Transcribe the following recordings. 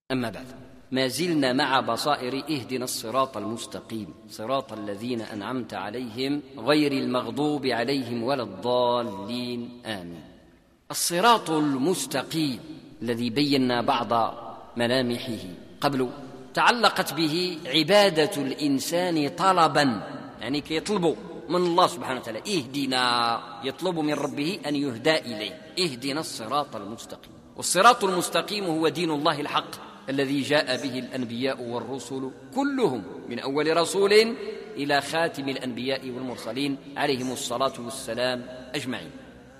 أما بعد، ما زلنا مع بصائر اهدنا الصراط المستقيم صراط الذين أنعمت عليهم غير المغضوب عليهم ولا الضالين آمين. الصراط المستقيم الذي بينا بعض ملامحه قبل تعلقت به عبادة الإنسان طلبا، يعني يطلب من الله سبحانه وتعالى اهدنا، يطلب من ربه أن يهدى إليه، اهدنا الصراط المستقيم. والصراط المستقيم هو دين الله الحق الذي جاء به الأنبياء والرسل كلهم من أول رسول إلى خاتم الأنبياء والمرسلين عليهم الصلاة والسلام أجمعين.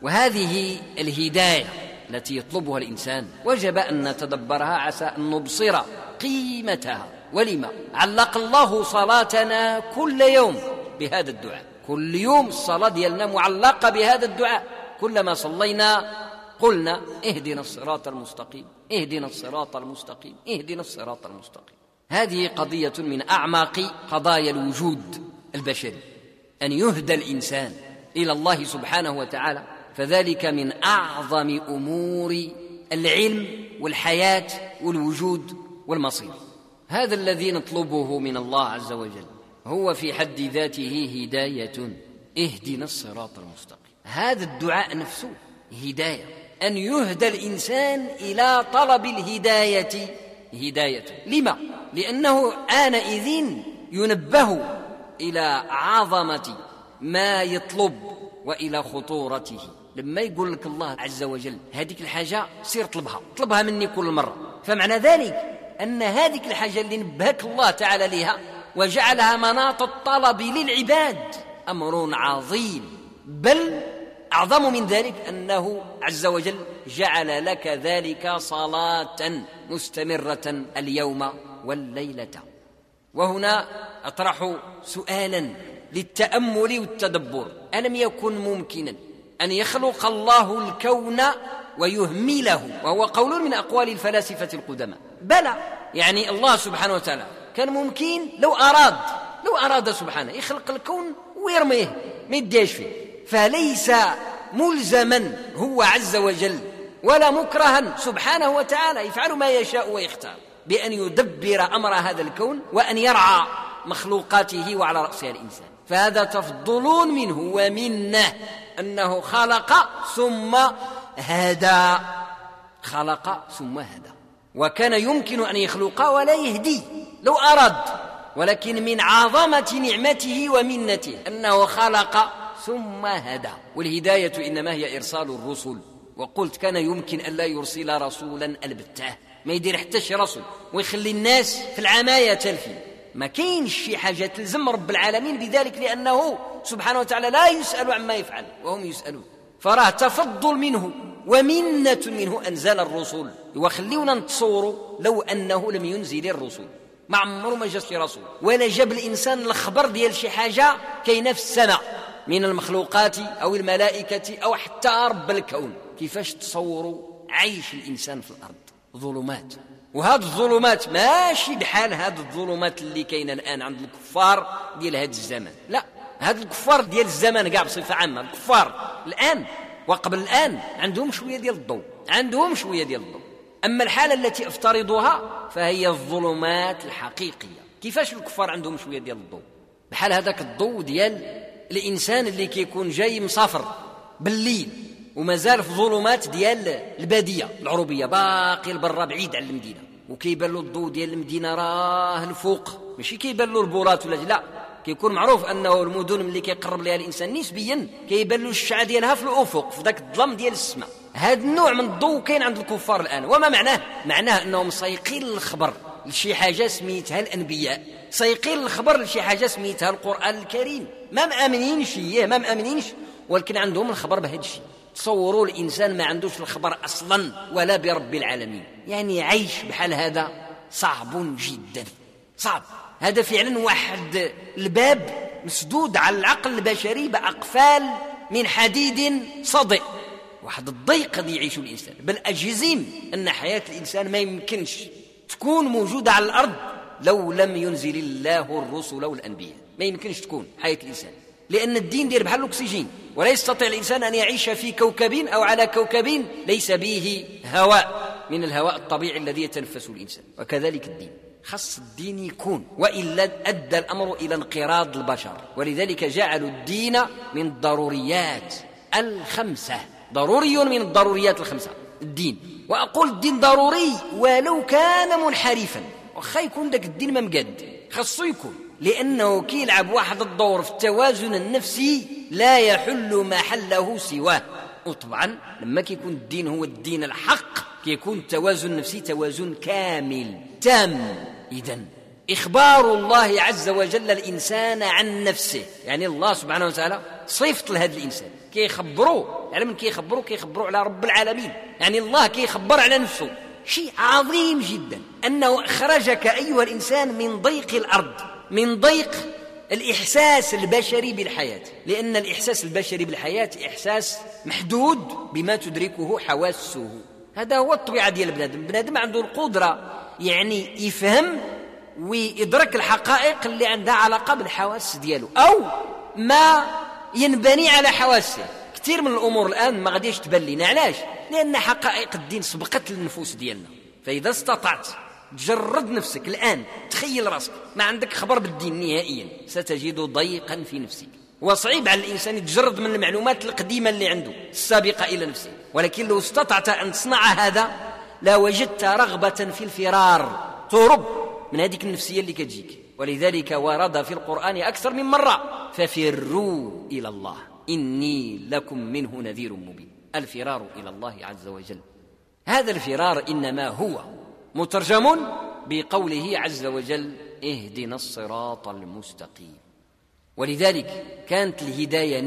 وهذه الهداية التي يطلبها الإنسان وجب أن نتدبرها عسى أن نبصر قيمتها. ولما علق الله صلاتنا كل يوم بهذا الدعاء؟ كل يوم الصلاة ديالنا معلقة بهذا الدعاء. كلما صلينا قلنا اهدنا الصراط المستقيم، اهدنا الصراط المستقيم، اهدنا الصراط المستقيم. هذه قضية من أعماق قضايا الوجود البشري، أن يهدى الإنسان إلى الله سبحانه وتعالى، فذلك من أعظم أمور العلم والحياة والوجود والمصير. هذا الذي نطلبه من الله عز وجل هو في حد ذاته هداية، اهدنا الصراط المستقيم. هذا الدعاء نفسه هداية، أن يهدى الإنسان إلى طلب الهداية هدايته. لما؟ لأنه آنئذ ينبه إلى عظمة ما يطلب وإلى خطورته. لما يقول لك الله عز وجل هذيك الحاجة سير طلبها مني كل مرة، فمعنى ذلك أن هذيك الحاجة اللي نبهك الله تعالى لها وجعلها مناط الطلب للعباد أمر عظيم، بل أعظم من ذلك أنه عز وجل جعل لك ذلك صلاة مستمرة اليوم والليلة. وهنا أطرح سؤالا للتأمل والتدبر: ألم يكن ممكنا أن يخلق الله الكون ويهمله؟ وهو قول من أقوال الفلاسفة القدماء. بلى، يعني الله سبحانه وتعالى كان ممكن لو أراد سبحانه يخلق الكون ويرميه ما يديش فيه، فليس ملزما هو عز وجل ولا مكرها سبحانه وتعالى، يفعل ما يشاء ويختار بأن يدبر أمر هذا الكون وأن يرعى مخلوقاته وعلى رأسها الإنسان. فهذا تفضل منه ومنه أنه خلق ثم هدى، خلق ثم هدى. وكان يمكن أن يخلق ولا يهدي لو أراد، ولكن من عظمة نعمته ومنته أنه خلق ثم هدى. والهداية إنما هي إرسال الرسل. وقلت كان يمكن أن لا يرسل رسولا البتاه، ما يدير حتى شي رسول ويخلي الناس في العماية تلفي. ما كاينش شي حاجة تلزم رب العالمين بذلك، لأنه سبحانه وتعالى لا يسأل عما يفعل وهم يسألون. فراه تفضل منه ومنة منه أنزل الرسل. وخليونا نتصوروا لو أنه لم ينزل الرسل، ما عمره ما جاء شي رسول ولا جاب الإنسان الخبر ديال شي حاجة كاينة في السماء من المخلوقات أو الملائكة أو حتى رب الكون. كيفاش تصوروا عيش الإنسان في الأرض؟ ظلمات، وهذه الظلمات ماشي بحال هذه الظلمات اللي كاينة الآن عند الكفار ديال هذا الزمن. لا، هذا الكفار ديال الزمن كاع بصفة عامة، الكفار الآن وقبل الآن عندهم شوية ديال الضوء، أما الحالة التي افترضها فهي الظلمات الحقيقية. كيفاش الكفار عندهم شوية ديال الضوء؟ بحال هذاك الضوء ديال الإنسان اللي كيكون جاي مسافر بالليل ومازال في ظلمات ديال البادية العروبية، باقي البرة بعيد عن المدينة، وكيبان له الضوء ديال المدينة راه الفوق، ماشي كيبان له البورات ولا لا، كيكون معروف أنه المدن اللي كيقرب لها الإنسان نسبيا كيبان له الشعة ديالها في الأفق في ذاك الظلام ديال السماء. هذا النوع من الضوء كاين عند الكفار الآن. وما معناه؟ معناه أنهم سايقين الخبر لشي حاجة سميتها الأنبياء، سايقين الخبر لشي حاجة سميتها القرآن الكريم، ما مأمنينش ولكن عندهم الخبر بهذا الشيء. تصوروا الإنسان ما عندوش الخبر أصلا ولا برب العالمين، يعني عيش بحال هذا صعب جدا، صعب. هذا فعلا واحد الباب مسدود على العقل البشري بأقفال من حديد صدئ، واحد الضيق الذي يعيش الإنسان. بل أجزم أن حياة الإنسان ما يمكنش تكون موجودة على الأرض لو لم ينزل الله الرسل والأنبياء. ما يمكنش تكون حياة الإنسان، لأن الدين دير بحال الأكسجين، ولا يستطيع الإنسان أن يعيش في كوكب أو على كوكب ليس به هواء من الهواء الطبيعي الذي يتنفسه الإنسان. وكذلك الدين، خص الدين يكون، وإلا أدى الأمر إلى انقراض البشر. ولذلك جعلوا الدين من الضروريات الخمسة، ضروري من الضروريات الخمسة الدين. وأقول الدين ضروري ولو كان منحرفا، وخا يكون داك الدين ما مقد، خصو يكون، لأنه كيلعب واحد الدور في التوازن النفسي لا يحل محله سواه. وطبعا لما كيكون الدين هو الدين الحق كيكون التوازن النفسي توازن كامل تام. إذن إخبار الله عز وجل الإنسان عن نفسه، يعني الله سبحانه وتعالى صفت لهذا الإنسان كيخبروه، يعني من كيخبروه على رب العالمين، يعني الله كيخبر على نفسه. شيء عظيم جدا أنه أخرجك أيها الإنسان من ضيق الأرض، من ضيق الإحساس البشري بالحياة، لأن الإحساس البشري بالحياة إحساس محدود بما تدركه حواسه. هذا هو الطبيعة ديال البنادم عنده القدرة يعني يفهم ويدرك الحقائق اللي عندها علاقة بالحواس دياله أو ما ينبني على حواسه. كثير من الأمور الآن ما غاديش تبان لنا، علاش؟ لأن حقائق الدين سبقت للنفوس ديالنا. فإذا استطعت تجرد نفسك الآن، تخيل راسك ما عندك خبر بالدين نهائيا، ستجد ضيقا في نفسك، وصعيب على الإنسان يتجرد من المعلومات القديمة اللي عنده السابقة إلى نفسه. ولكن لو استطعت أن تصنع هذا لا وجدت رغبة في الفرار، تهرب من هذه النفسية اللي كتجيك. ولذلك ورد في القرآن أكثر من مرة: ففروا إلى الله إني لكم منه نذير مبين. الفرار إلى الله عز وجل، هذا الفرار إنما هو مترجم بقوله عز وجل: اهدنا الصراط المستقيم. ولذلك كانت الهداية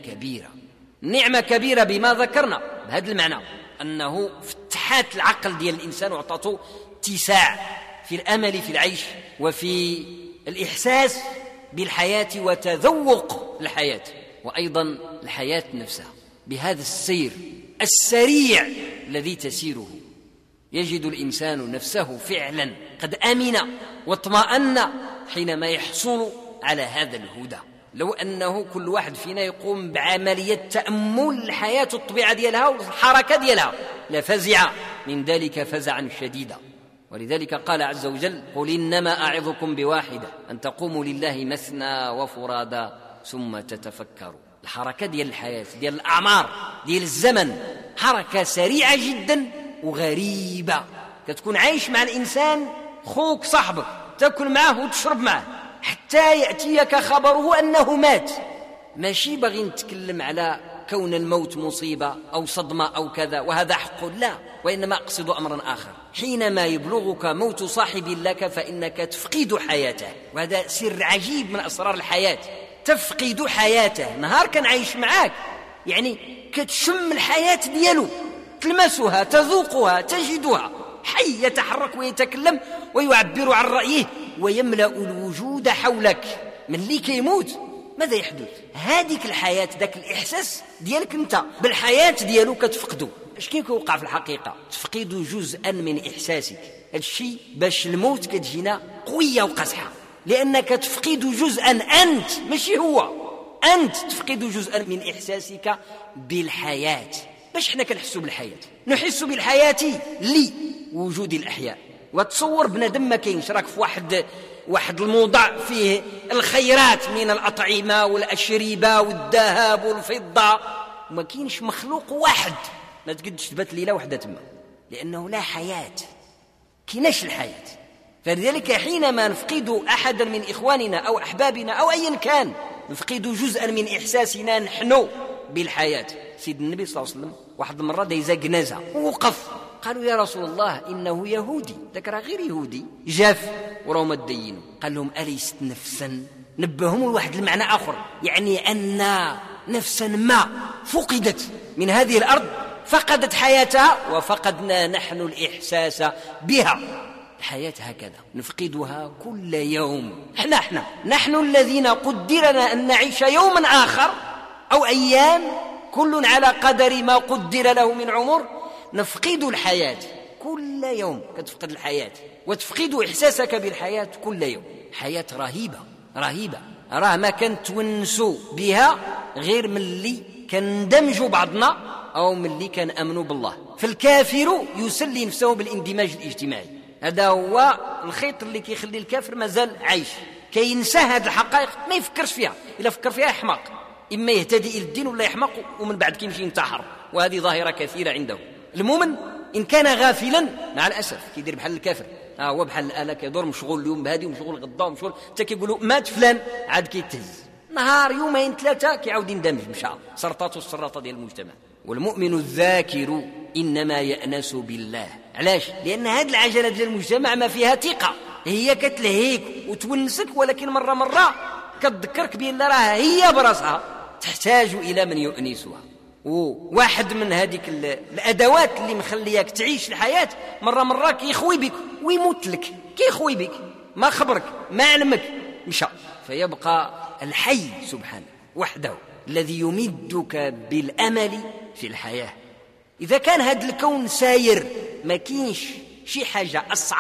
نعمة كبيرة بما ذكرنا، بهذا المعنى أنه فتحت العقل ديال الإنسان وعطته اتساع في الأمل في العيش وفي الإحساس بالحياة وتذوق الحياة، وأيضا الحياة نفسها. بهذا السير السريع الذي تسيره يجد الإنسان نفسه فعلا قد أمن واطمأن حينما يحصل على هذا الهدى. لو أنه كل واحد فينا يقوم بعملية تأمل الحياة الطبيعة ديالها والحركة ديالها لفزع من ذلك فزعا شديدا. ولذلك قال عز وجل: قل إنما أعظكم بواحدة أن تقوموا لله مثنى وفرادا ثم تتفكروا. الحركة ديال الحياة ديال الأعمار ديال الزمن حركة سريعة جدا وغريبة. كتكون عايش مع الإنسان خوك صاحبك، تأكل معه وتشرب معه حتى يأتيك خبره أنه مات. ماشي باغي نتكلم على كون الموت مصيبة أو صدمة أو كذا وهذا حق، لا، وإنما أقصد أمرا آخر. حينما يبلغك موت صاحب لك فإنك تفقد حياته، وهذا سر عجيب من أسرار الحياة. تفقد حياته، نهار كان عايش معاك يعني كتشم الحياة ديالو، تلمسها، تذوقها، تجدها، حي يتحرك ويتكلم ويعبر عن رأيه ويملأ الوجود حولك. من اللي كيموت ماذا يحدث؟ هذيك الحياة، ذاك الإحساس ديالك أنت بالحياة ديالو كتفقده. اش كيوقع في الحقيقة؟ تفقد جزءا من إحساسك. هذا الشيء باش الموت كتجينا قوية وقزحة، لأنك تفقد جزءا أنت، ماشي هو، أنت تفقد جزءا من إحساسك بالحياة. باش احنا كنحسوا بالحياة؟ نحس بالحياة لوجود الأحياء. وتصور بنادم ما كاينش، راك في واحد الموضع فيه الخيرات من الأطعمة والأشربة والذهب والفضة، وما كاينش مخلوق واحد ما تقدش تبات ليلة واحدة تما، لأنه لا حياة، كايناش الحياة. فلذلك حينما نفقد أحدا من إخواننا أو أحبابنا أو أيا كان، نفقد جزءا من إحساسنا نحن بالحياة. سيد النبي صلى الله عليه وسلم واحد المرة دايزا جنازة ووقف، قالوا: يا رسول الله إنه يهودي. ذكر غير يهودي، جاف وراهم الدين. قال لهم: أليست نفسا؟ نبههم لواحد المعنى آخر، يعني أن نفسا ما فقدت من هذه الأرض، فقدت حياتها وفقدنا نحن الإحساس بها. الحياة هكذا نفقدها كل يوم. نحن الذين قدرنا أن نعيش يوما آخر أو أيام، كل على قدر ما قدر له من عمر. نفقد الحياة كل يوم، كتفقد الحياة وتفقد إحساسك بالحياة كل يوم. حياة رهيبة، راه ما كنتونسوا بها غير من اللي كندمجوا بعضنا أو من اللي كان أمنوا بالله. فالكافر يسلي نفسه بالاندماج الاجتماعي. هذا هو الخيط اللي كيخلي الكافر مازال عايش، كينسى هذه الحقائق، ما يفكرش فيها، إلا فكر فيها يحمق، إما يهتدي إلى الدين ولا يحمق ومن بعد كيمشي ينتحر، وهذه ظاهرة كثيرة عنده. المؤمن إن كان غافلا مع الأسف كيدير بحال الكافر، هو بحال الآلة كيدور مشغول اليوم بهذه ومشغول غدا ومشغول، حتى كيقولوا مات فلان عاد كيتهز، نهار يومين ثلاثة كيعاود يندمج مشى سرطاته السرطة ديال المجتمع. والمؤمن الذاكر إنما يأنس بالله. علاش؟ لأن هذه العجلة ديال المجتمع ما فيها ثقة، هي كتلهيك وتونسك، ولكن مرة كتذكرك بأن راها هي براسها تحتاج إلى من يؤنسها. وواحد من هذيك الأدوات اللي مخلياك تعيش الحياة مرة كيخوي بك ويموت لك، كيخوي بك، ما خبرك ما علمك، مشى. فيبقى الحي سبحانه وحده الذي يمدك بالأمل في الحياة. إذا كان هذا الكون ساير ما كاينش شي حاجة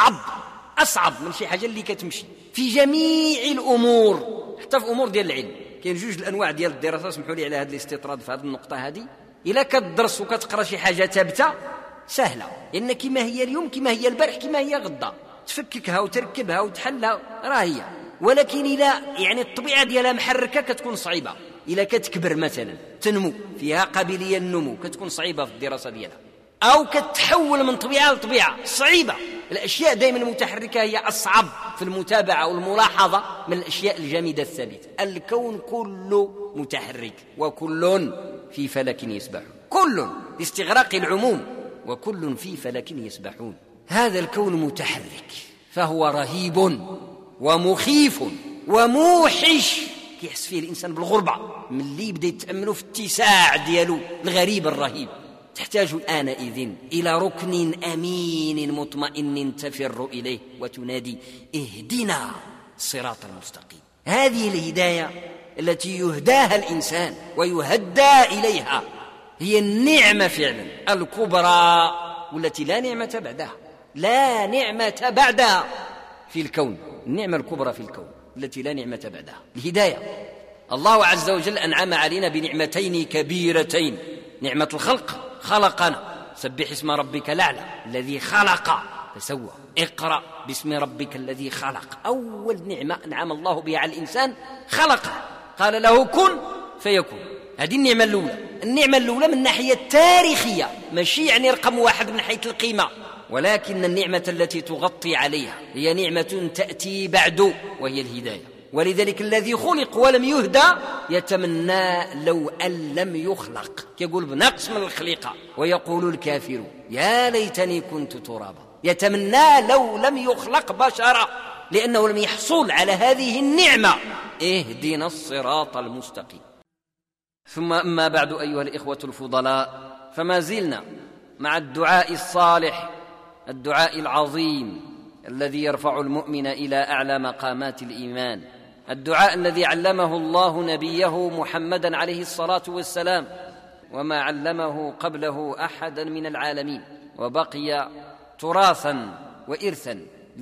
أصعب من شي حاجة اللي كتمشي في جميع الأمور، حتى في أمور ديال العلم. كاين جوج الأنواع ديال الدراسة، سمحوا لي على هذا الاستطراد في هذه النقطة هذه. إلا كتدرس وكتقرأ شي حاجة ثابتة سهلة، لأن كما هي اليوم كما هي البارح كما هي غدا، تفككها وتركبها وتحلها راه هي. ولكن إلا يعني الطبيعة ديالها محركة كتكون صعيبة. إلا كتكبر مثلا تنمو فيها قابلية النمو كتكون صعيبة في الدراسة ديالها، أو كتحول من طبيعة لطبيعة صعيبة. الأشياء دائما المتحركة هي أصعب في المتابعة والملاحظة من الأشياء الجامدة الثابتة. الكون كله متحرك وكل في فلك يسبحون، كل لاستغراق العموم، وكل في فلك يسبحون. هذا الكون متحرك فهو رهيب ومخيف وموحش، كيحس فيه الإنسان بالغربة من اللي يبدأ يتأمله في اتساع ديالو الغريب الرهيب. تحتاج آنئذ إلى ركن أمين مطمئن تفر إليه وتنادي اهدنا الصراط المستقيم. هذه الهداية التي يهداها الإنسان ويهدى إليها هي النعمة فعلا الكبرى، والتي لا نعمة بعدها، لا نعمة بعدها في الكون. النعمة الكبرى في الكون التي لا نعمة بعدها الهداية. الله عز وجل أنعم علينا بنعمتين كبيرتين: نعمة الخلق، خلقنا، سبح اسم ربك الأعلى الذي خلق فسوى، اقرأ باسم ربك الذي خلق. أول نعمة أنعم الله بها على الإنسان خلقه، قال له كن فيكون. هذه النعمة الأولى. النعمة الأولى من الناحية التاريخية، ماشي يعني رقم واحد من حيث القيمة، ولكن النعمة التي تغطي عليها هي نعمة تأتي بعد، وهي الهداية. ولذلك الذي خلق ولم يهدى يتمنى لو أن لم يخلق، يقول بنقص من الخليقة، ويقول الكافر يا ليتني كنت ترابا. يتمنى لو لم يخلق بشرا، لأنه لم يحصل على هذه النعمة. اهدنا الصراط المستقيم. ثم أما بعد أيها الإخوة الفضلاء، فما زلنا مع الدعاء الصالح، الدعاء العظيم الذي يرفع المؤمن إلى أعلى مقامات الإيمان، الدعاء الذي علمه الله نبيه محمدا عليه الصلاة والسلام، وما علمه قبله أحدا من العالمين، وبقي تراثا وإرثا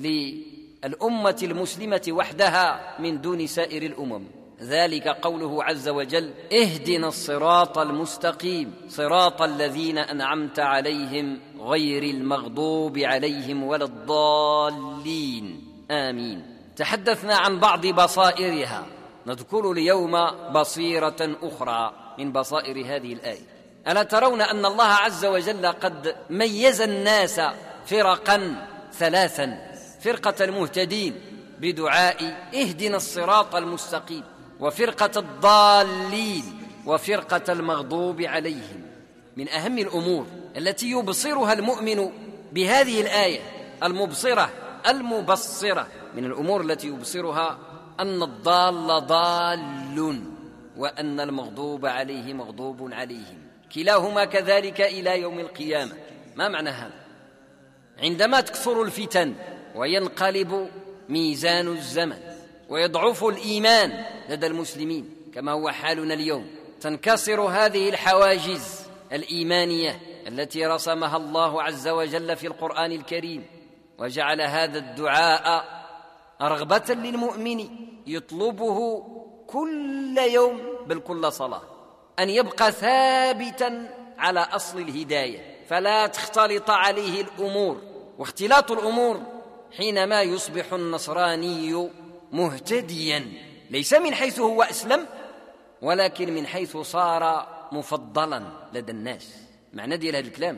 للأمة المسلمة وحدها من دون سائر الأمم. ذلك قوله عز وجل اهدنا الصراط المستقيم صراط الذين أنعمت عليهم غير المغضوب عليهم ولا الضالين آمين. تحدثنا عن بعض بصائرها، نذكر اليوم بصيرة أخرى من بصائر هذه الآية. ألا ترون أن الله عز وجل قد ميز الناس فرقا ثلاثا: فرقة المهتدين بدعاء اهدنا الصراط المستقيم، وفرقة الضالين، وفرقة المغضوب عليهم. من أهم الأمور التي يبصرها المؤمن بهذه الآية المبصرة المبصرة، من الأمور التي يبصرها أن الضال ضال وأن المغضوب عليه مغضوب عليهم، كلاهما كذلك إلى يوم القيامة. ما معنى هذا؟ عندما تكثر الفتن وينقلب ميزان الزمن ويضعف الإيمان لدى المسلمين كما هو حالنا اليوم، تنكسر هذه الحواجز الإيمانية التي رسمها الله عز وجل في القرآن الكريم، وجعل هذا الدعاء رغبة للمؤمن يطلبه كل يوم بل كل صلاة، أن يبقى ثابتا على أصل الهداية، فلا تختلط عليه الأمور. واختلاط الأمور حينما يصبح النصراني مهتديا، ليس من حيث هو أسلم، ولكن من حيث صار مفضلا لدى الناس. معنى ديال هذا الكلام،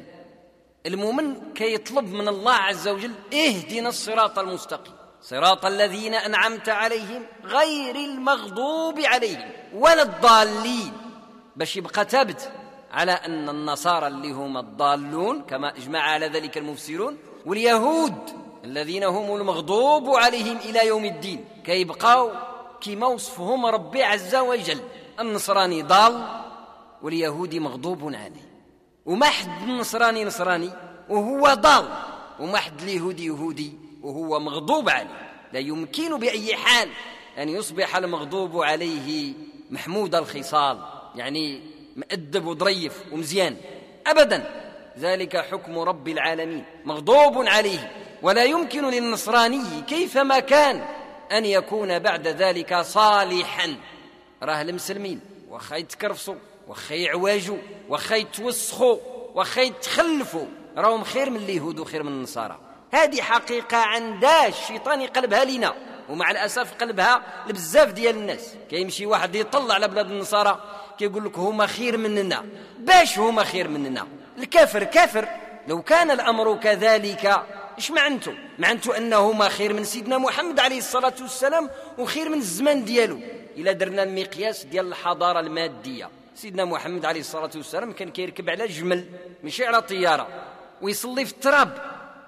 المؤمن كيطلب من الله عز وجل اهدنا الصراط المستقيم صراط الذين أنعمت عليهم غير المغضوب عليهم ولا الضالين، باش يبقى ثابت على أن النصارى اللي هم الضالون كما اجمع على ذلك المفسرون، واليهود الذين هم المغضوب عليهم إلى يوم الدين كيبقاو كما وصفهم ربي عز وجل. النصراني ضال واليهودي مغضوب عليه، وما حد النصراني وهو ضال، وما حد اليهودي يهودي وهو مغضوب عليه. لا يمكن بأي حال أن يصبح المغضوب عليه محمود الخصال، يعني مؤدب وظريف ومزيان، أبدا. ذلك حكم رب العالمين، مغضوب عليه. ولا يمكن للنصراني كيفما كان أن يكون بعد ذلك صالحا. راه المسلمين وخا يتكرفصوا وخا يعواجوا وخا يتوسخوا وخا يتخلفوا راهم خير من اليهود وخير من النصارى. هذه حقيقة عندها الشيطان يقلبها لنا، ومع الأسف قلبها لبزاف ديال الناس. كيمشي واحد يطلع على بلاد النصارى كيقول لك هما خير مننا. باش هما خير مننا؟ الكافر كافر. لو كان الأمر كذلك إيش معنته؟ معنته أنهما خير من سيدنا محمد عليه الصلاة والسلام وخير من الزمان ديالو. إلا درنا المقياس ديال الحضارة المادية، سيدنا محمد عليه الصلاة والسلام كان كيركب على جمل ماشي على طيارة، ويصلي في التراب،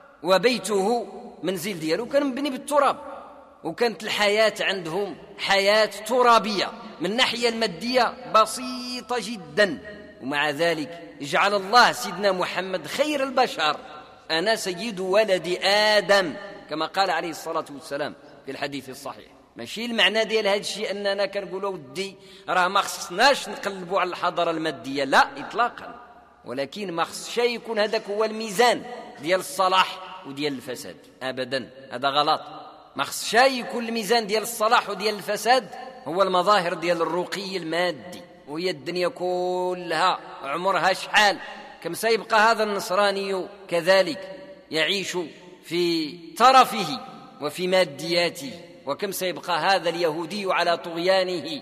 وبيته منزل ديالو كان مبني بالتراب، وكانت الحياة عندهم حياة ترابية من الناحية المادية بسيطة جدا. ومع ذلك جعل الله سيدنا محمد خير البشر، أنا سيد ولد آدم كما قال عليه الصلاة والسلام في الحديث الصحيح. ماشي المعنى ديال هذا الشيء أننا كنقولوا ودي راه ما خصناش نقلبوا على الحضارة المادية، لا إطلاقا، ولكن ما خص شيء يكون هذاك هو الميزان ديال الصلاح وديال الفساد، أبدا، هذا غلط. ما خص شيء يكون الميزان ديال الصلاح وديال الفساد هو المظاهر ديال الرقي المادي، وهي الدنيا كلها عمرها شحال. كم سيبقى هذا النصراني كذلك يعيش في ترفه وفي مادياته، وكم سيبقى هذا اليهودي على طغيانه.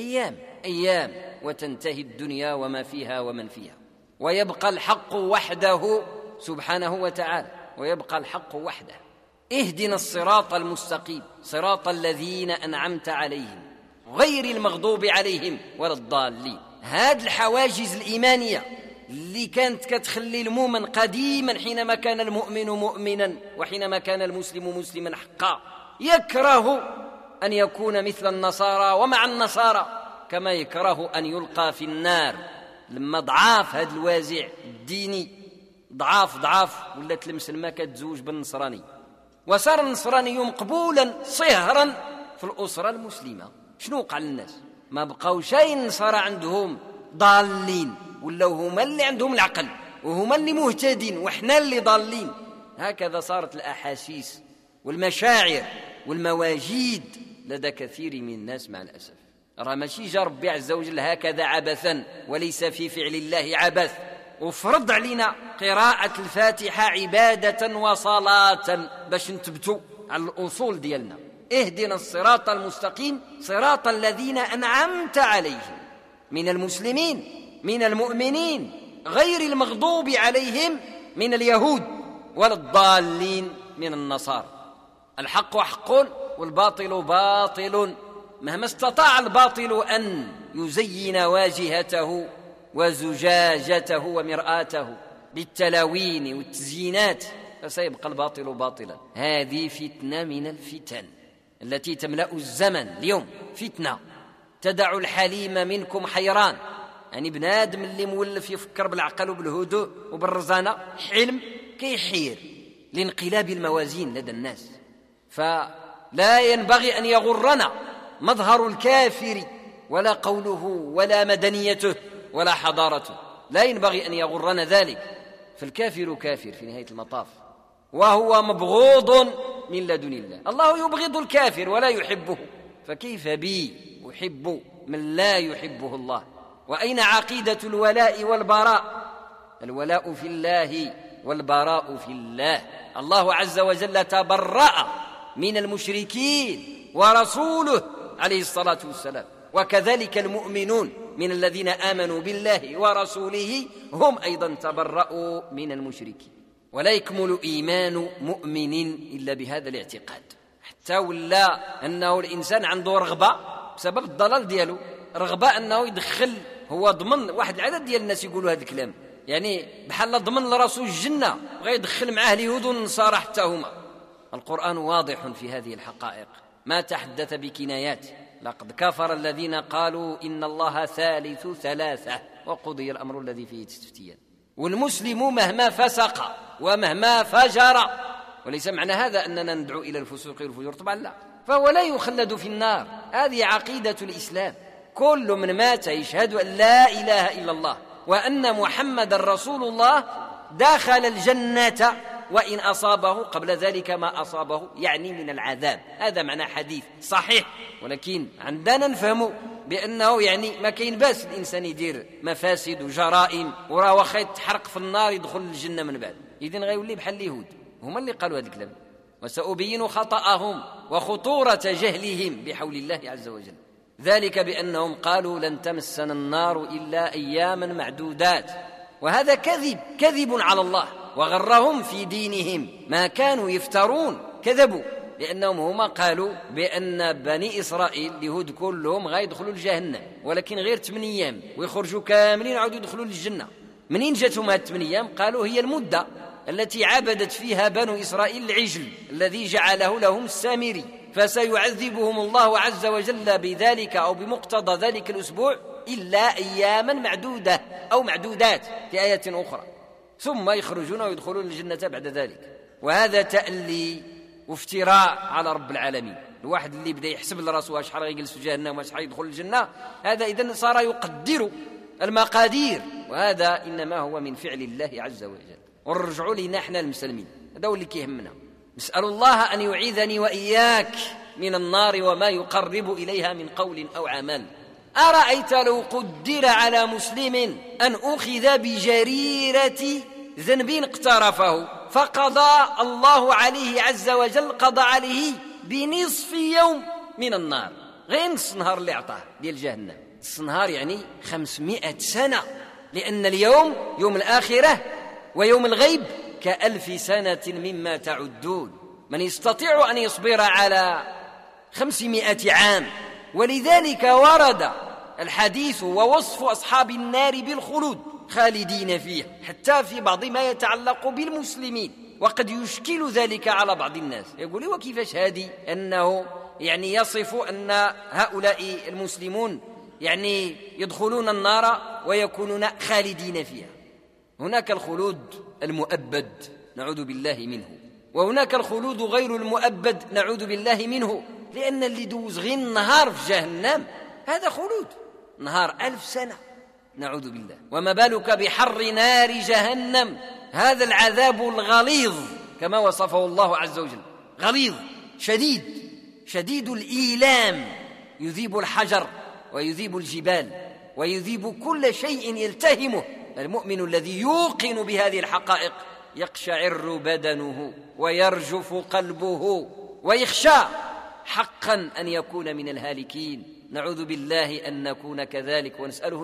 أيام وتنتهي الدنيا وما فيها ومن فيها، ويبقى الحق وحده سبحانه وتعالى، ويبقى الحق وحده. اهدنا الصراط المستقيم صراط الذين أنعمت عليهم غير المغضوب عليهم ولا الضالين. هذه الحواجز الإيمانية اللي كانت كتخلي المؤمن قديما حينما كان المؤمن مؤمنا وحينما كان المسلم مسلما حقا يكره أن يكون مثل النصارى ومع النصارى، كما يكره أن يلقى في النار. لما ضعاف هذا الوازع الديني، ضعاف ولات المسلمة كتزوج بالنصراني، وصار النصراني مقبولا صهرا في الأسرة المسلمة. شنو وقع للناس؟ ما بقاو شيء النصارى عندهم ضالين، ولاو هما اللي عندهم العقل وهما اللي مهتدين وإحنا اللي ضالين. هكذا صارت الأحاسيس والمشاعر والمواجيد لدى كثير من الناس مع الأسف. راه ماشي جا ربي عز وجل هكذا عبثا، وليس في فعل الله عبث، وفرض علينا قراءة الفاتحة عبادة وصلاة باش نثبتوا على الأصول ديالنا. اهدنا الصراط المستقيم صراط الذين أنعمت عليهم من المسلمين من المؤمنين غير المغضوب عليهم من اليهود ولا الضالين من النصارى. الحق حق والباطل باطل، مهما استطاع الباطل أن يزين واجهته وزجاجته ومرآته بالتلاوين والتزيينات، فسيبقى الباطل باطلا. هذه فتنة من الفتن التي تملأ الزمن اليوم، فتنة تدع الحليم منكم حيران. يعني بنادم اللي مولف يفكر بالعقل وبالهدوء وبالرزانة حلم كيحير لانقلاب الموازين لدى الناس. فلا ينبغي أن يغرنا مظهر الكافر ولا قوله ولا مدنيته ولا حضارته، لا ينبغي أن يغرنا ذلك. فالكافر كافر في نهاية المطاف، وهو مبغوض من لدن الله. الله يبغض الكافر ولا يحبه، فكيف بي أحب من لا يحبه الله؟ وأين عقيدة الولاء والبراء الولاء في الله والبراء في الله. الله عز وجل تبرأ من المشركين ورسوله عليه الصلاة والسلام، وكذلك المؤمنون من الذين آمنوا بالله ورسوله هم أيضا تبرأوا من المشركين. ولا يكمل إيمان مؤمن إلا بهذا الاعتقاد، حتى ولا أنه الإنسان عنده رغبة بسبب الضلال دياله، رغبة أنه يدخل، هو ضمن واحد العدد ديال الناس يقولوا هذا الكلام، يعني بحال ضمن لرسول الجنة وغيدخل معاه اليهود والنصارى حتى هما. القرآن واضح في هذه الحقائق، ما تحدث بكنايات. لقد كفر الذين قالوا إن الله ثالث ثلاثة وقضي الأمر الذي فيه تستفتيان. والمسلم مهما فسق ومهما فجر، وليس معنى هذا أننا ندعو إلى الفسوق والفجور، طبعا لا، فهو لا يخلد في النار. هذه عقيدة الإسلام. كل من مات يشهد أن لا إله إلا الله وأن محمد رسول الله دخل الجنة وإن أصابه قبل ذلك ما أصابه، يعني من العذاب. هذا معنى حديث صحيح، ولكن عندنا نفهم بأنه يعني ما كاين باس الإنسان يدير مفاسد وجرائم وراه واخا يتحرق في النار يدخل الجنة من بعد. إذن غيولي بحال اليهود، هما اللي قالوا هذا الكلام. وسأبين خطأهم وخطورة جهلهم بحول الله عز وجل، ذلك بأنهم قالوا لن تمسنا النار إلا أياما معدودات، وهذا كذب على الله، وغرهم في دينهم ما كانوا يفترون، كذبوا، لأنهم هما قالوا بأن بني إسرائيل اليهود كلهم غيدخلوا الجهنم، ولكن غير 8 أيام ويخرجوا كاملين يعودوا يدخلوا للجنة. منين جاتهم هاد 8 أيام؟ قالوا هي المدة التي عبدت فيها بنو إسرائيل العجل الذي جعله لهم السامري، فسيعذبهم الله عز وجل بذلك أو بمقتضى ذلك الأسبوع إلا أياما معدودة أو معدودات في آية أخرى، ثم يخرجون ويدخلون الجنة بعد ذلك. وهذا تألي وافتراء على رب العالمين. الواحد اللي بدأ يحسب لراسه شحال يجلس في جهنم وشحال يدخل الجنة، هذا إذن صار يقدر المقادير، وهذا إنما هو من فعل الله عز وجل. ونرجعوا لنا احنا المسلمين، هذا هو اللي كيهمنا. نسأل الله أن يعيذني وإياك من النار وما يقرب إليها من قول أو عمل. أرأيت لو قدر على مسلم أن أخذ بجريرة ذنب اقترفه فقضى الله عليه عز وجل قضى عليه بنصف يوم من النار، غير نص نهار اللي أعطاه ديال جهنم. نص نهار يعني 500 سنة، لأن اليوم يوم الآخرة ويوم الغيب ك1000 سنة مما تعدون. من يستطيع أن يصبر على 500 عام. ولذلك ورد الحديث ووصف أصحاب النار بالخلود خالدين فيه، حتى في بعض ما يتعلق بالمسلمين، وقد يشكل ذلك على بعض الناس. يقول وكيفاش هذه أنه يعني يصف أن هؤلاء المسلمون يعني يدخلون النار ويكونون خالدين فيها؟ هناك الخلود المؤبد نعوذ بالله منه، وهناك الخلود غير المؤبد نعوذ بالله منه، لأن اللي دوز غير النهار في جهنم هذا خلود، نهار 1000 سنة نعوذ بالله. وما بالك بحر نار جهنم، هذا العذاب الغليظ كما وصفه الله عز وجل، غليظ شديد الإيلام، يذيب الحجر ويذيب الجبال ويذيب كل شيء يلتهمه. المؤمن الذي يوقن بهذه الحقائق يقشعر بدنه ويرجف قلبه ويخشى حقا أن يكون من الهالكين. نعوذ بالله أن نكون كذلك، ونسأله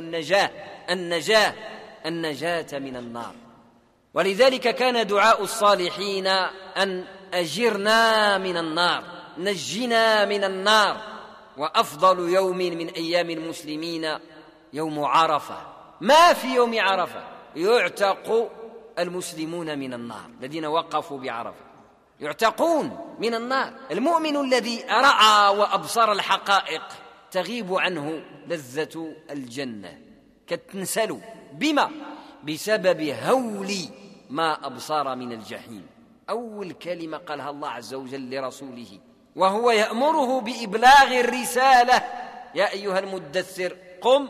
النجاة من النار. ولذلك كان دعاء الصالحين أن أجرنا من النار، نجنا من النار. وأفضل يوم من أيام المسلمين يوم عرفة. ما في يوم عرفة يعتق المسلمون من النار، الذين وقفوا بعرفة يعتقون من النار. المؤمن الذي رأى وأبصر الحقائق تغيب عنه لذة الجنة، كتنسل بما بسبب هول ما أبصر من الجحيم. أول كلمة قالها الله عز وجل لرسوله وهو يأمره بإبلاغ الرسالة: يا أيها المدثر قم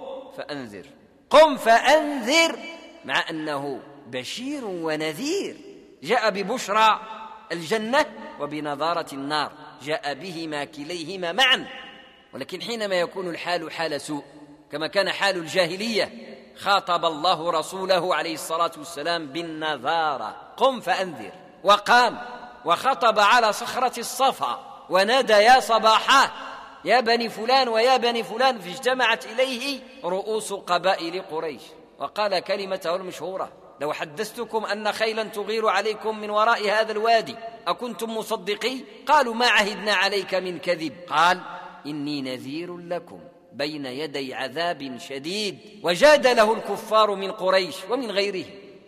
فأنذر، مع أنه بشير ونذير، جاء ببشرى الجنة وبنظارة النار، جاء بهما كليهما معا. ولكن حينما يكون الحال حال سوء كما كان حال الجاهلية خاطب الله رسوله عليه الصلاة والسلام بالنذارة: قم فأنذر. وقام وخطب على صخرة الصفا ونادى: يا صباحاه، يا بني فلان ويا بني فلان، فاجتمعت إليه رؤوس قبائل قريش، وقال كلمته المشهورة: لو حدثتكم أن خيلا تغير عليكم من وراء هذا الوادي أكنتم مصدقي؟ قالوا: ما عهدنا عليك من كذب. قال: إني نذير لكم بين يدي عذاب شديد. وجادله الكفار من قريش ومن غيره،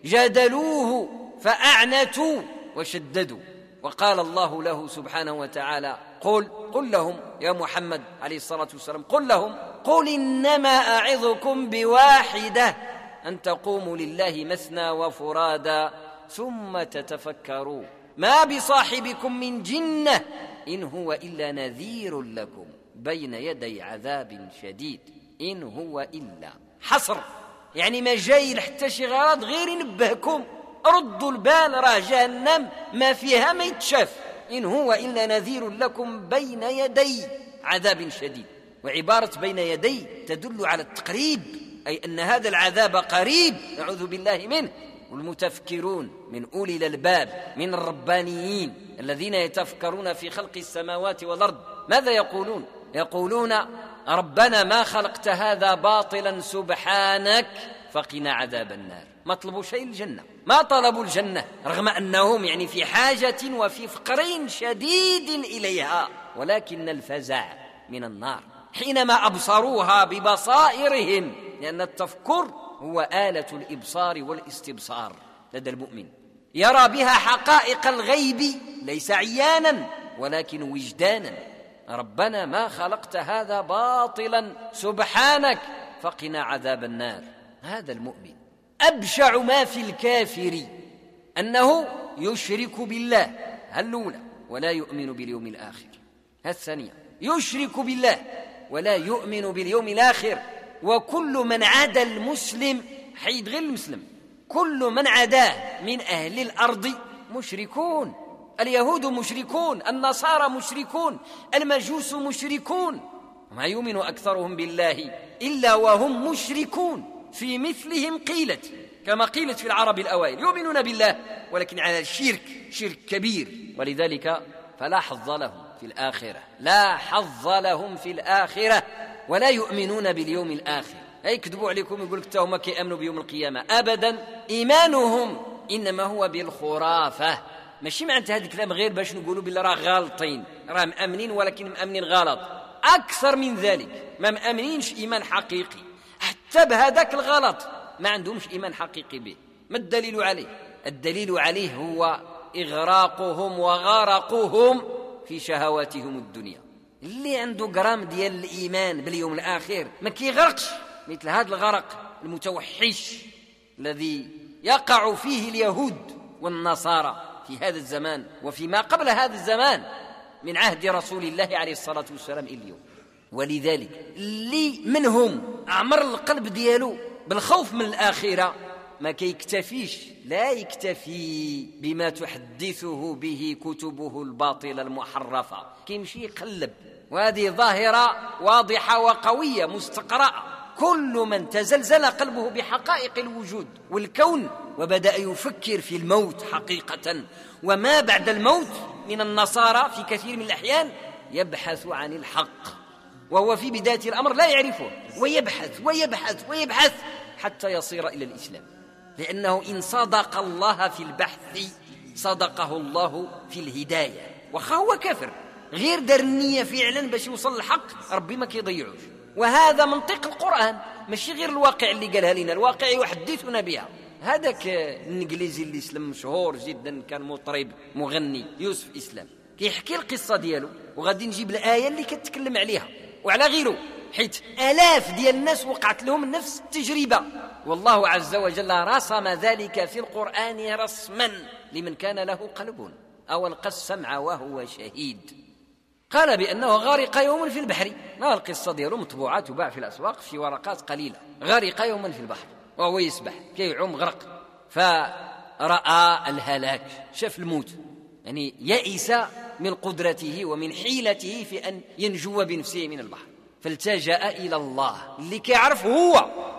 جادلوه فأعنتوا وشددوا. وقال الله له سبحانه وتعالى: قل لهم يا محمد عليه الصلاة والسلام، قل لهم: قل إنما أعظكم بواحدة، أن تقوموا لله مثنى وفرادا ثم تتفكروا ما بصاحبكم من جنة إن هو إلا نذير لكم بين يدي عذاب شديد. إن هو إلا حصر، يعني ما جاي حتى شي غرض غير ينبهكم، ردوا البال، راه جهنم ما فيها ما يتشاف. إن هو إلا نذير لكم بين يدي عذاب شديد. وعبارة بين يدي تدل على التقريب، أي أن هذا العذاب قريب، نعوذ بالله منه. والمتفكرون من أولي الألباب من الربانيين الذين يتفكرون في خلق السماوات والأرض ماذا يقولون؟ يقولون: ربنا ما خلقت هذا باطلا سبحانك فقنا عذاب النار. ما طلبوا شيء الجنة، ما طلبوا الجنة رغم أنهم يعني في حاجة وفي فقر شديد إليها، ولكن الفزع من النار حينما أبصروها ببصائرهم، لأن التفكر هو آلة الإبصار والاستبصار لدى المؤمن، يرى بها حقائق الغيب ليس عيانا ولكن وجدانا. ربنا ما خلقت هذا باطلا سبحانك فقنا عذاب النار. هذا المؤمن. أبشع ما في الكافر أنه يشرك بالله، الأولى، ولا يؤمن باليوم الآخر. الثانية، يشرك بالله ولا يؤمن باليوم الآخر. وكل من عدا المسلم، حيد غير المسلم، كل من عداه من أهل الأرض مشركون. اليهود مشركون، النصارى مشركون، المجوس مشركون، ما يؤمن أكثرهم بالله إلا وهم مشركون. في مثلهم قيلت كما قيلت في العرب الأوائل: يؤمنون بالله ولكن على الشرك، شرك كبير. ولذلك فلا حظ لهم في الآخرة، لا حظ لهم في الآخرة، ولا يؤمنون باليوم الآخر. يكذبوا عليكم، يقول لك هم كيأمنوا بيوم القيامة. أبدا، إيمانهم إنما هو بالخرافة. ماشي معنى هذا الكلام غير باش نقولوا بالله راه غالطين، راه مأمنين ولكن مأمنين غلط. أكثر من ذلك، ما مأمنينش إيمان حقيقي، حتى بهذاك الغلط ما عندهمش إيمان حقيقي به. ما الدليل عليه؟ الدليل عليه هو إغراقهم وغرقهم في شهواتهم الدنيا. اللي عنده جرام ديال الإيمان باليوم الآخر ما كيغرقش مثل هذا الغرق المتوحش الذي يقع فيه اليهود والنصارى في هذا الزمان وفيما قبل هذا الزمان من عهد رسول الله عليه الصلاة والسلام اليوم. ولذلك اللي منهم أعمر القلب ديالو بالخوف من الآخرة ما كيكتفيش، لا يكتفي بما تحدثه به كتبه الباطلة المحرفة، كيمشي يقلب. وهذه ظاهرة واضحة وقوية مستقرأة. كل من تزلزل قلبه بحقائق الوجود والكون وبدأ يفكر في الموت حقيقة وما بعد الموت، من النصارى في كثير من الأحيان يبحث عن الحق وهو في بداية الأمر لا يعرفه، ويبحث ويبحث ويبحث حتى يصير إلى الإسلام، لأنه إن صدق الله في البحث صدقه الله في الهداية. وهو كافر غير دار النية فعلا باش يوصل الحق، ربي ما كيضيعوش. وهذا منطق القرآن، ماشي غير الواقع اللي قالها لنا، الواقع يحدثنا بها. هذاك الانجليزي اللي اسلم مشهور جدا، كان مطرب مغني، يوسف إسلام، كيحكي القصة ديالو، وغادي نجيب الآية اللي كتكلم عليها وعلى غيره، حيت آلاف ديال الناس وقعت لهم نفس التجربة، والله عز وجل رسم ذلك في القرآن رسما لمن كان له قلب أو ألقى السمع وهو شهيد. قال بأنه غرق يوما في البحر، ما القصة ديالو مطبوعة تباع في الأسواق في ورقات قليلة. غرق يوما في البحر وهو يسبح كيعوم غرق، فرأى الهلاك، شاف الموت، يعني يئس من قدرته ومن حيلته في أن ينجو بنفسه من البحر، فالتجأ إلى الله اللي كيعرف هو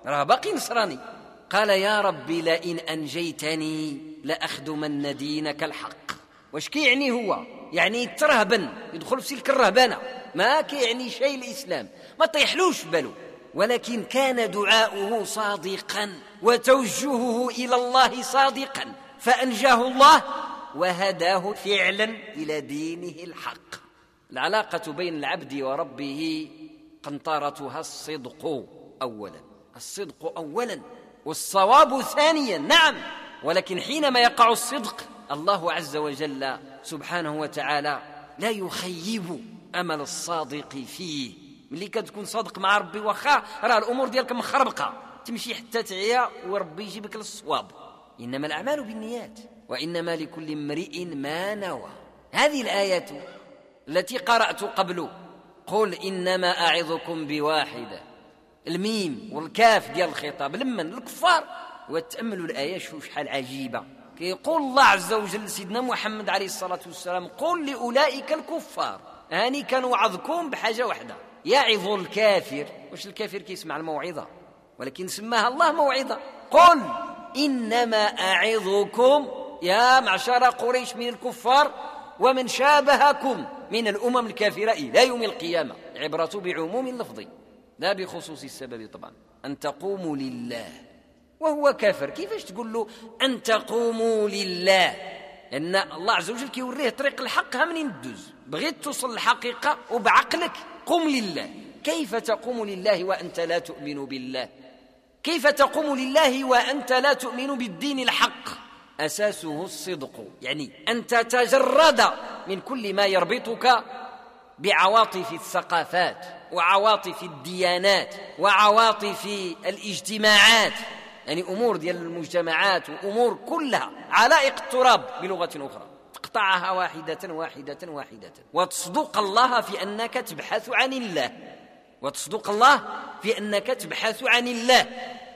راه باقي نصراني. قال يا ربي لئن أنجيتني لأخدمن دينك الحق. واش كيعني هو؟ يعني يترهبن، يدخل في سلك الرهبنة، ما كيعني شيء الإسلام، ما طيحلوش بالو. ولكن كان دعاؤه صادقا وتوجهه إلى الله صادقا، فأنجاه الله وهداه فعلا إلى دينه الحق. العلاقة بين العبد وربه قنطرتها الصدق أولا، الصدق أولا والصواب ثانيا. نعم، ولكن حينما يقع الصدق الله عز وجل سبحانه وتعالى لا يخيب أمل الصادق فيه. ملي كتكون صادق مع ربي واخا راه الأمور ديالك مخربقة، تمشي حتى تعيا وربي يجيبك للصواب. إنما الأعمال بالنيات وإنما لكل امرئ ما نوى. هذه الآية التي قرأت قبل، قل إنما أعظكم بواحدة، الميم والكاف ديال الخطاب لمن الكفار. وتأملوا الآية شوف شحال عجيبة. كيقول الله عز وجل لسيدنا محمد عليه الصلاة والسلام قل لأولئك الكفار، هاني كان وعظكم بحاجة واحدة، يعظ الكافر. واش الكافر كيسمع الموعظة؟ ولكن سماها الله موعظة. قل إنما أعظكم يا معشر قريش من الكفار ومن شابهكم من الأمم الكافرة إلى يوم القيامة. عبرة بعموم اللفظ لا بخصوص السبب. طبعا أن تقوموا لله وهو كافر، كيفاش تقول له أن تقوموا لله؟ لأن الله عز وجل كيوريه طريق الحق. منين تدوز؟ بغيت توصل الحقيقة وبعقلك قم لله. كيف تقوم لله وأنت لا تؤمن بالله؟ كيف تقوم لله وأنت لا تؤمن بالدين الحق؟ أساسه الصدق، يعني أن تتجرد من كل ما يربطك بعواطف الثقافات وعواطف الديانات وعواطف الاجتماعات، يعني أمور ديال المجتمعات وأمور كلها علائق التراب بلغة أخرى، تقطعها واحدة واحدة واحدة، وتصدق الله في أنك تبحث عن الله، وتصدق الله في أنك تبحث عن الله.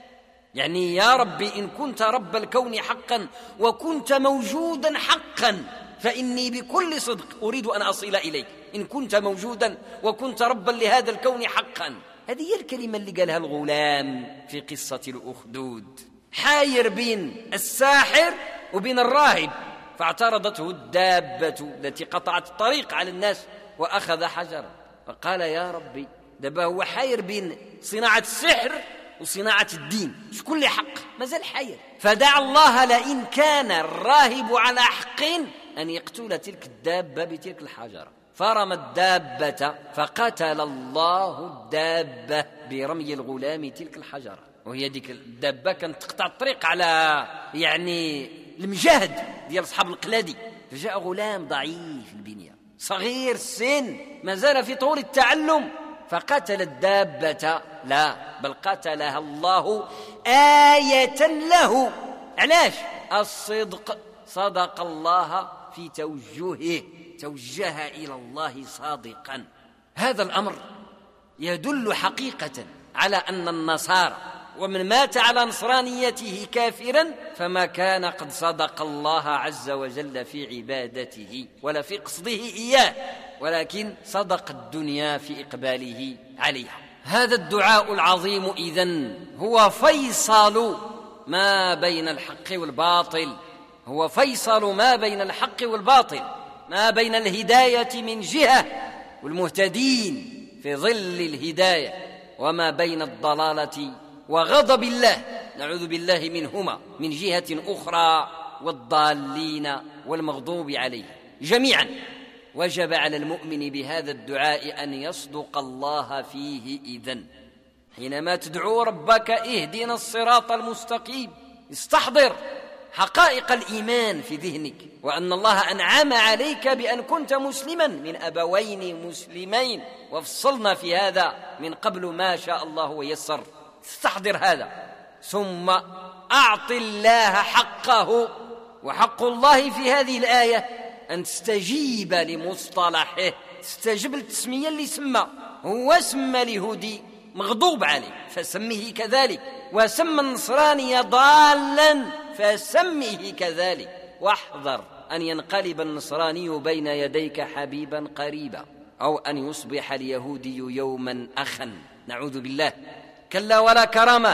يعني يا ربي إن كنت رب الكون حقا وكنت موجودا حقا فإني بكل صدق أريد أن أصل إليك. إن كنت موجودا وكنت ربا لهذا الكون حقا. هذه هي الكلمة اللي قالها الغلام في قصة الأخدود، حاير بين الساحر وبين الراهب، فاعترضته الدابة التي قطعت الطريق على الناس وأخذ حجرا، فقال يا ربي دابا هو حاير بين صناعة السحر وصناعة الدين، شكون اللي حق؟ مازال حاير. فدعا الله لئن كان الراهب على حق أن يقتل تلك الدابة بتلك الحجرة، فرمى الدابة فقتل الله الدابة برمي الغلام تلك الحجرة. وهي ديك الدابة كانت تقطع الطريق على يعني المجاهد ديال أصحاب القلادي. فجاء غلام ضعيف البنية صغير السن ما زال في طور التعلم فقتل الدابة، لا بل قتلها الله آية له. علاش؟ الصدق، صدق الله في توجهه، توجه إلى الله صادقا. هذا الأمر يدل حقيقة على أن النصارى ومن مات على نصرانيته كافرا فما كان قد صدق الله عز وجل في عبادته ولا في قصده إياه، ولكن صدق الدنيا في إقباله عليها. هذا الدعاء العظيم إذن هو فيصل ما بين الحق والباطل، هو فيصل ما بين الحق والباطل، ما بين الهداية من جهة والمهتدين في ظل الهداية، وما بين الضلالة وغضب الله نعوذ بالله منهما من جهة أخرى، والضالين والمغضوب عليهم جميعا. وجب على المؤمن بهذا الدعاء أن يصدق الله فيه. إذن حينما تدعو ربك اهدنا الصراط المستقيم استحضر حقائق الإيمان في ذهنك، وأن الله أنعم عليك بأن كنت مسلما من أبوين مسلمين، وفصلنا في هذا من قبل ما شاء الله ويسر. استحضر هذا، ثم أعط الله حقه. وحق الله في هذه الآية أن تستجيب لمصطلحه، تستجيب للتسمية اللي سمى، هو سمى اليهودي مغضوب عليه فسمه كذلك، وسمى النصراني ضالا فسمه كذلك. واحذر أن ينقلب النصراني بين يديك حبيبا قريبا، أو أن يصبح اليهودي يوما أخا، نعوذ بالله. كلا ولا كرامة،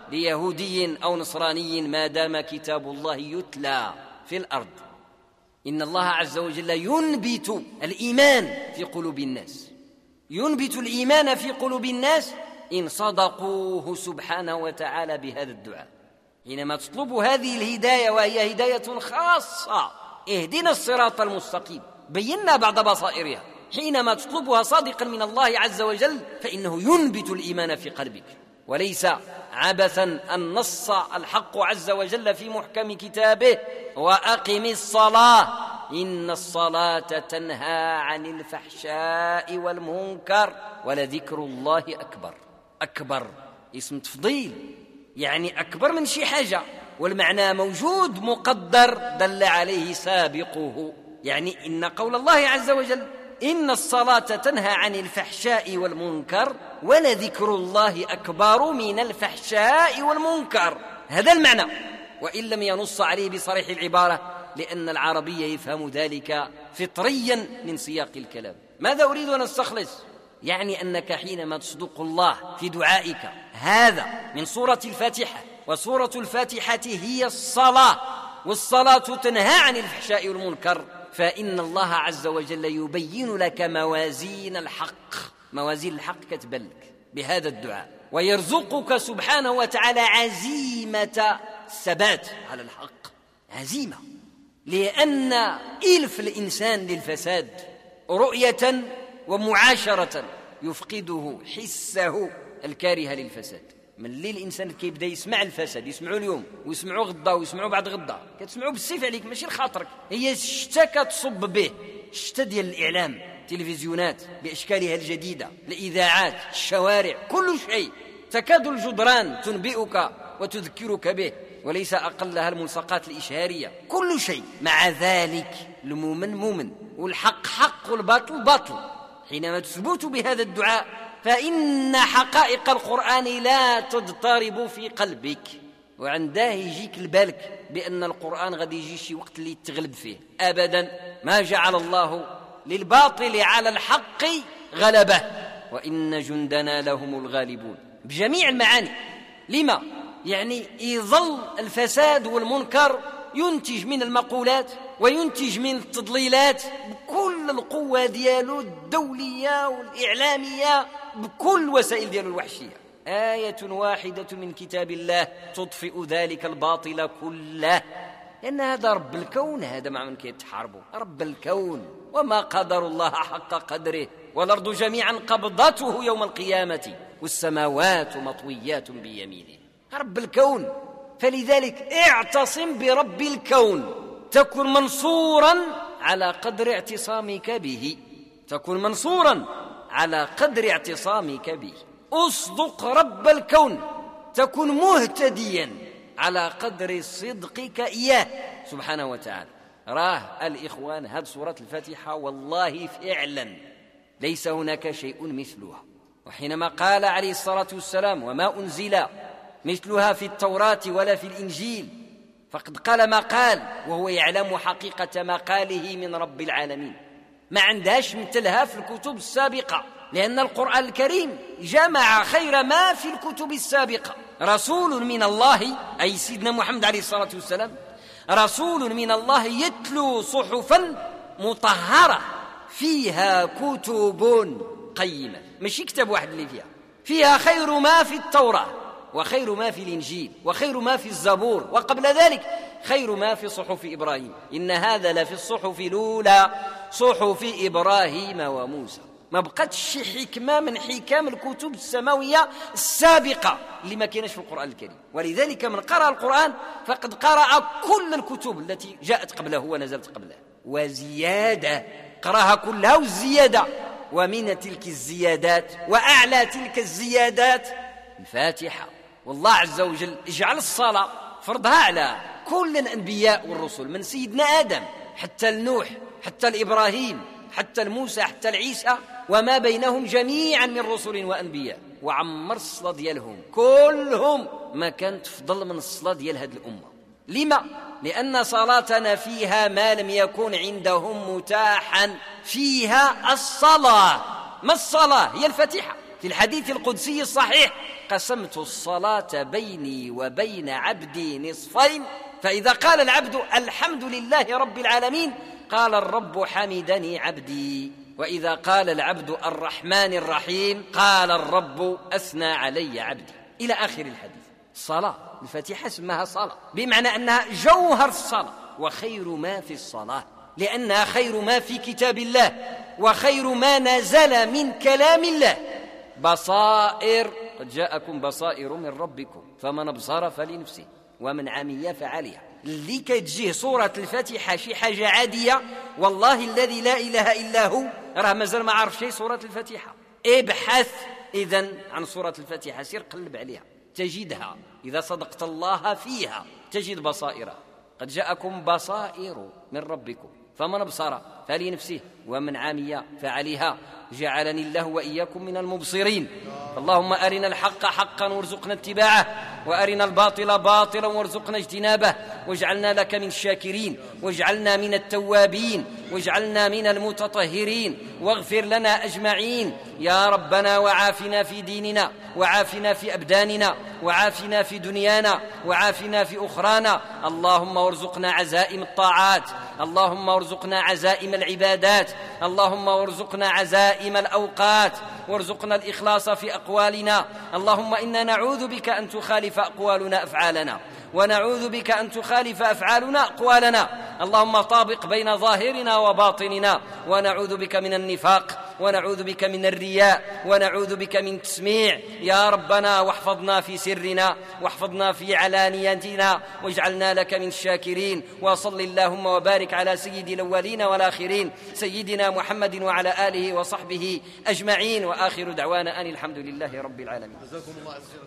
ليهودي أو نصراني ما دام كتاب الله يتلى في الأرض. إن الله عز وجل ينبت الإيمان في قلوب الناس، ينبت الإيمان في قلوب الناس إن صدقوه سبحانه وتعالى بهذا الدعاء. حينما تطلب هذه الهداية وهي هداية خاصة، اهدنا الصراط المستقيم، بينا بعض بصائرها، حينما تطلبها صادقا من الله عز وجل فإنه ينبت الإيمان في قلبك. وليس عبثا أن نص الحق عز وجل في محكم كتابه: وأقم الصلاة إن الصلاة تنهى عن الفحشاء والمنكر ولذكر الله أكبر. أكبر اسم تفضيل، يعني أكبر من شي حاجة، والمعنى موجود مقدر دل عليه سابقه. يعني إن قول الله عز وجل إن الصلاة تنهى عن الفحشاء والمنكر ولذكر الله أكبر من الفحشاء والمنكر، هذا المعنى، وإن لم ينص عليه بصريح العبارة، لأن العربي يفهم ذلك فطريا من سياق الكلام. ماذا أريد أن أستخلص؟ يعني أنك حينما تصدق الله في دعائك هذا من سورة الفاتحة، وسورة الفاتحة هي الصلاة، والصلاة تنهى عن الفحشاء والمنكر، فإن الله عز وجل يبين لك موازين الحق، موازين الحق كتبلك بهذا الدعاء، ويرزقك سبحانه وتعالى عزيمة الثبات على الحق، عزيمة، لأن إلف الإنسان للفساد رؤية ومعاشرة يفقده حسه الكاره للفساد. من اللي الإنسان كيبدأ يسمع الفساد، يسمعوا اليوم ويسمعوا غدا ويسمعوا بعد غدا، كتسمعوا بالسيف عليك ماشي لخاطرك، هي الشتا كتصب به، الشتا ديال الإعلام، التلفزيونات بأشكالها الجديدة، الإذاعات، الشوارع، كل شيء تكاد الجدران تنبئك وتذكرك به، وليس أقلها الملصقات الإشهارية، كل شيء. مع ذلك المؤمن مؤمن، والحق حق والباطل باطل. حينما تثبت بهذا الدعاء فإن حقائق القرآن لا تضطرب في قلبك، وعنده يجيك البالك بأن القرآن غادي يجي شي وقت اللي تغلب فيه. أبدا، ما جعل الله للباطل على الحق غلبة، وإن جندنا لهم الغالبون، بجميع المعاني. لما؟ يعني يظل الفساد والمنكر ينتج من المقولات وينتج من التضليلات بكل القوة ديالو الدولية والإعلامية، بكل وسائل ديالو الوحشية. آية واحدة من كتاب الله تطفئ ذلك الباطل كله، لأن هذا رب الكون، هذا مع من كيتحاربوا رب الكون، وما قدر الله حق قدره، والأرض جميعا قبضته يوم القيامة والسماوات مطويات بيمينه، رب الكون. فلذلك اعتصم برب الكون، تكن منصورا على قدر اعتصامك به، تكن منصورا على قدر اعتصامك به. اصدق رب الكون، تكن مهتديا على قدر صدقك إياه سبحانه وتعالى. راه الإخوان هذه سورة الفاتحة والله فعلا ليس هناك شيء مثلها. وحينما قال عليه الصلاة والسلام وما أنزل مثلها في التوراة ولا في الإنجيل، فقد قال ما قال وهو يعلم حقيقة ما قاله من رب العالمين، ما عندهاش مثلها في الكتب السابقة، لأن القرآن الكريم جمع خير ما في الكتب السابقة. رسول من الله، أي سيدنا محمد عليه الصلاة والسلام، رسول من الله يتلو صحفا مطهرة فيها كتب قيمة، ماشي كتاب واحد اللي فيها خير ما في التوراة وخير ما في الإنجيل وخير ما في الزبور، وقبل ذلك خير ما في صحف إبراهيم، إن هذا لفي الصحف الأولى صحف إبراهيم وموسى. ما بقتش شي حكمة من حكام الكتب السماوية السابقة اللي ما كانش في القرآن الكريم. ولذلك من قرأ القرآن فقد قرأ كل الكتب التي جاءت قبله ونزلت قبله وزيادة، قرأها كلها والزيادة. ومن تلك الزيادات وأعلى تلك الزيادات الفاتحة. والله عز وجل اجعل الصلاة فرضها على كل الأنبياء والرسل، من سيدنا آدم حتى النوح حتى الإبراهيم حتى الموسى حتى العيسى وما بينهم جميعا من رسل وأنبياء، وعمر الصلاة ديالهم كلهم ما كانت تفضل من الصلاة ديال هذه الأمة. لما؟ لأن صلاتنا فيها ما لم يكن عندهم متاحا، فيها الصلاة. ما الصلاة؟ هي الفاتحة. في الحديث القدسي الصحيح: قسمت الصلاة بيني وبين عبدي نصفين، فإذا قال العبد الحمد لله رب العالمين قال الرب حمدني عبدي، وإذا قال العبد الرحمن الرحيم قال الرب أثنى علي عبدي، إلى آخر الحديث. الصلاة الفاتحة اسمها صلاة، بمعنى أنها جوهر الصلاة وخير ما في الصلاة، لأنها خير ما في كتاب الله وخير ما نزل من كلام الله. بصائر، قد جاءكم بصائر من ربكم فمن أبصر فلنفسه ومن عمي فعليها. اللي كتجيه سورة الفاتحة شي حاجة عادية، والله الذي لا إله إلا هو راه مازال ما عرف شيء سورة الفاتحة. ابحث إذن عن سورة الفاتحة، سير قلب عليها تجدها، إذا صدقت الله فيها تجد بصائر. قد جاءكم بصائر من ربكم فمن أبصر فلنفسه ومن عمي فعليها. جعلني الله وإياكم من المبصرين. اللهم أرنا الحق حقا وارزقنا اتباعه، وأرنا الباطل باطلا وارزقنا اجتنابه، واجعلنا لك من الشاكرين، واجعلنا من التوابين، واجعلنا من المتطهرين، واغفر لنا أجمعين يا ربنا. وعافنا في ديننا، وعافنا في أبداننا، وعافنا في دنيانا، وعافنا في أخرانا. اللهم وارزقنا عزائم الطاعات، اللهم وارزقنا عزائم العبادات، اللهم وارزقنا عزائم الأوقات، وارزقنا الإخلاص في أقوالنا. اللهم إنا نعوذ بك أن تخالف أقوالنا أفعالنا، ونعوذ بك أن تخالف أفعالنا أقوالنا. اللهم طابق بين ظاهرنا وباطننا، ونعوذ بك من النفاق، ونعوذ بك من الرياء، ونعوذ بك من التسميع يا ربنا. واحفظنا في سرنا، واحفظنا في علانيتنا، واجعلنا لك من الشاكرين. وصل اللهم وبارك على سيد الأولين والآخرين سيدنا محمد وعلى آله وصحبه أجمعين. وآخر دعوانا أن الحمد لله رب العالمين.